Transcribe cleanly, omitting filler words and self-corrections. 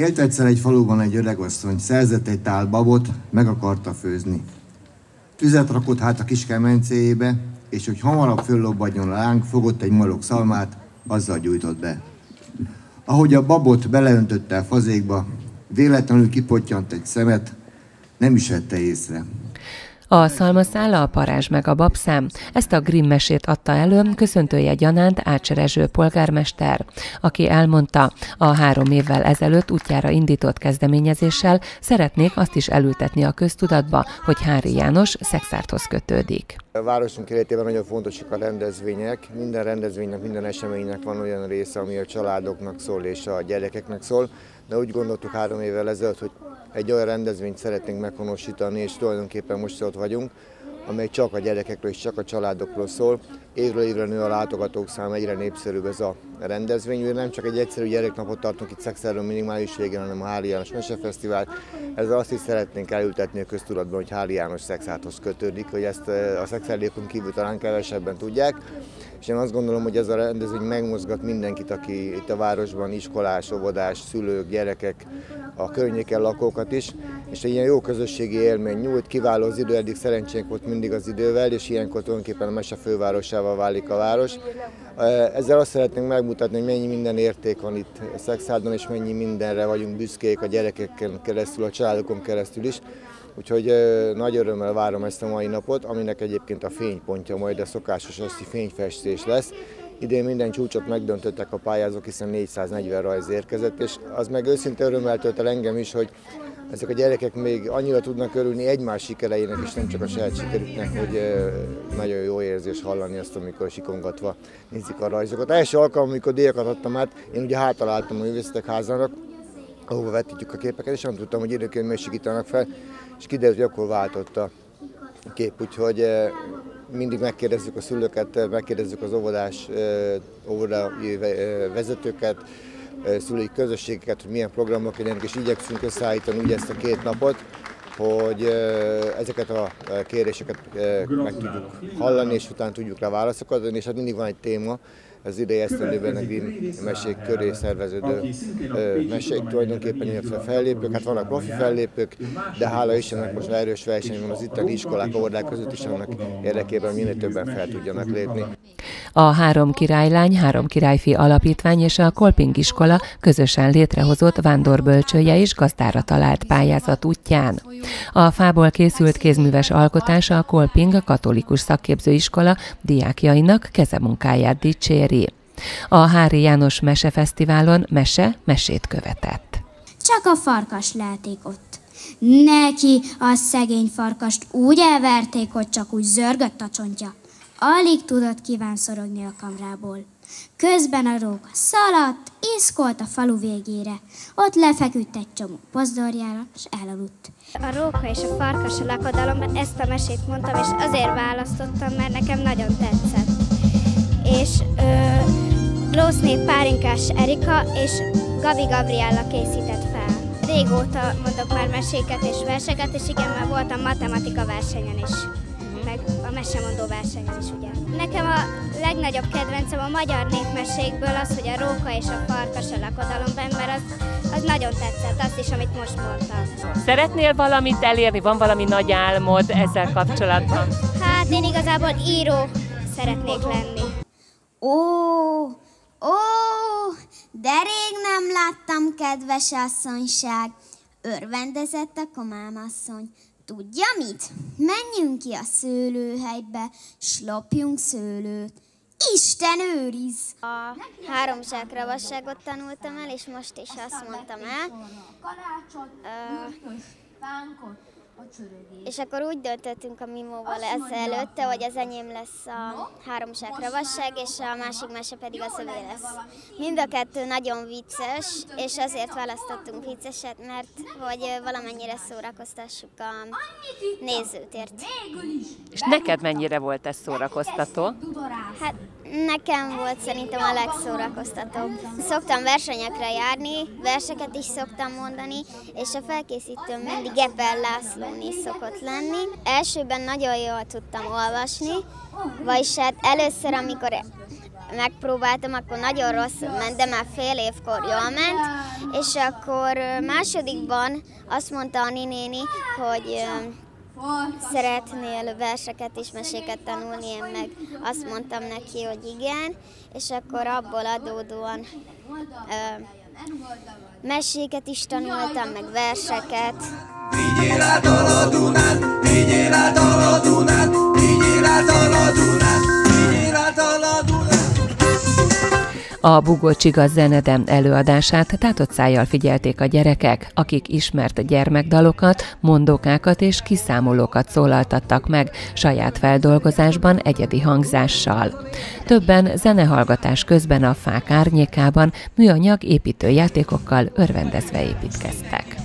Élt egyszer egy faluban egy öregasszony, szerzett egy tál babot, meg akarta főzni. Tüzet rakott hát a kis kemencéjébe, és hogy hamarabb föllobbanjon a láng, fogott egy malok szalmát, azzal gyújtott be. Ahogy a babot beleöntötte a fazékba, véletlenül kipottyant egy szemet, nem is vette észre. A szalmaszál, a parázs meg a babszám, ezt a Grimm mesét adta elő köszöntője gyanánt Ács Rezső polgármester, aki elmondta, a 3 évvel ezelőtt útjára indított kezdeményezéssel szeretnék azt is elültetni a köztudatba, hogy Háry János Szekszárthoz kötődik. A városunk életében nagyon fontosak a rendezvények. Minden rendezvénynek, minden eseménynek van olyan része, ami a családoknak szól és a gyerekeknek szól, de úgy gondoltuk 3 évvel ezelőtt, hogy egy olyan rendezvényt szeretnénk meghonosítani, és tulajdonképpen most ott vagyunk, amely csak a gyerekekről és csak a családokról szól. Évről évre nő a látogatók száma, egyre népszerűbb ez a rendezvény. Nem csak egy egyszerű gyereknapot tartunk itt Szekszárdon mindig május végén, hanem a Háry János Mesefesztivált. Ezzel azt is szeretnénk elültetni a köztudatban, hogy Háry János Szekszárdhoz kötődik, hogy ezt a szekszárdiakon kívül talán kevesebben tudják. És én azt gondolom, hogy ez a rendezvény megmozgat mindenkit, aki itt a városban, iskolás, óvodás, szülők, gyerekek, a környéken lakókat is, és egy ilyen jó közösségi élmény nyújt, kiváló az idő, eddig szerencsénk volt mindig az idővel, és ilyenkor tulajdonképpen a mese fővárosává válik a város. Ezzel azt szeretnénk megmutatni, hogy mennyi minden érték van itt Szekszárdon, és mennyi mindenre vagyunk büszkék a gyerekeken keresztül, a családokon keresztül is. Úgyhogy nagy örömmel várom ezt a mai napot, aminek egyébként a fénypontja majd a szokásos esti fényfestés lesz. Idén minden csúcsot megdöntöttek a pályázók, hiszen 440 rajz érkezett, és az meg őszinte örömmel tölt el engem is, hogy ezek a gyerekek még annyira tudnak örülni egymás sikereinek, és nem csak a saját sikerüknek, hogy nagyon jó érzés hallani azt, amikor sikongatva nézik a rajzokat. Első alkalom, amikor díjakat adtam át, én ugye hátaláltam a művészetek házának, ahova vetítjük a képeket, és nem tudtam, hogy időként még sikítanak fel, és kiderült, hogy akkor váltott a kép, úgyhogy mindig megkérdezzük a szülőket, megkérdezzük az óvodai vezetőket, szülői közösségeket, hogy milyen programok legyenek, és igyekszünk összeállítani úgy ezt a 2 napot, hogy ezeket a kéréseket meg tudjuk hallani, és utána tudjuk rá válaszokat adni, és hát mindig van egy téma, az idei esztendőben a Grimm mesék köré szerveződő mesék tulajdonképpen, illetve fellépők, hát vannak profi fellépők, de hála Istennek most erős verseny van az itteni iskolák, óvodák között is, annak érdekében minél többen fel tudjanak lépni. A 3 királylány, 3 királyfi alapítvány és a Kolping iskola közösen létrehozott vándorbölcsője is gazdára talált pályázat útján. A fából készült kézműves alkotás a Kolping katolikus szakképzőiskola diákjainak kezemunkáját dicséri. A Háry János Mesefesztiválon mesét követett. Csak a farkas leheték ott. Neki a szegény farkast úgy elverték, hogy csak úgy zörgött a csontja. Alig tudott kívánszorogni a kamrából. Közben a róka szaladt, iszkolt a falu végére. Ott lefeküdt egy csomó pozdorjára, és elaludt. A róka és a farkas a lakodalomban ezt a mesét mondtam, és azért választottam, mert nekem nagyon tetszett. És Lószné Pálinkás Erika és Gabi Gabriella készített fel. Régóta mondok már meséket és verseket, és igen, már voltam matematika versenyen is, meg a mesemondó versenyen is, ugye. Nekem a legnagyobb kedvencem a magyar népmesékből az, hogy a róka és a farkas a lakodalomban, mert az nagyon tetszett, azt is, amit most mondtam. Szeretnél valamit elérni? Van valami nagy álmod ezzel kapcsolatban? Hát én igazából író szeretnék lenni. De rég nem láttam, kedves asszonyság. Örvendezett a komámasszony. Tudja mit? Menjünk ki a szőlőhelybe, s lopjunk szőlőt. Isten őriz! A háromságravasságot tanultam el, és most is azt mondtam el. És akkor úgy döntöttünk a Mimóval előtte, hogy az enyém lesz a háromságravasság, és a másik mese pedig az övé lesz. Mind a 2 nagyon vicces, és azért választottunk vicceset, mert hogy valamennyire szórakoztassuk a nézőtért. És neked mennyire volt ez szórakoztató? Hát nekem volt szerintem a legszórakoztatóbb. Szoktam versenyekre járni, verseket is szoktam mondani, és a felkészítőm mindig Gebel Lászlóné szokott lenni. Elsőben nagyon jól tudtam olvasni, vagyis hát először, amikor megpróbáltam, akkor nagyon rosszul ment, de már fél évkor jól ment, és akkor másodikban azt mondta Ani néni, hogy szeretnél verseket és meséket tanulni, én meg azt mondtam neki, hogy igen, és akkor abból adódóan meséket is tanultam, meg verseket. Vigyél át a Dunát, vigyél át a Dunát, vigyél át a Dunát, vigyél át a Dunát. A Bugó Csiga zenedem előadását tátott szájjal figyelték a gyerekek, akik ismert gyermekdalokat, mondókákat és kiszámolókat szólaltattak meg saját feldolgozásban, egyedi hangzással. Többen zenehallgatás közben a fák árnyékában műanyag építőjátékokkal örvendezve építkeztek.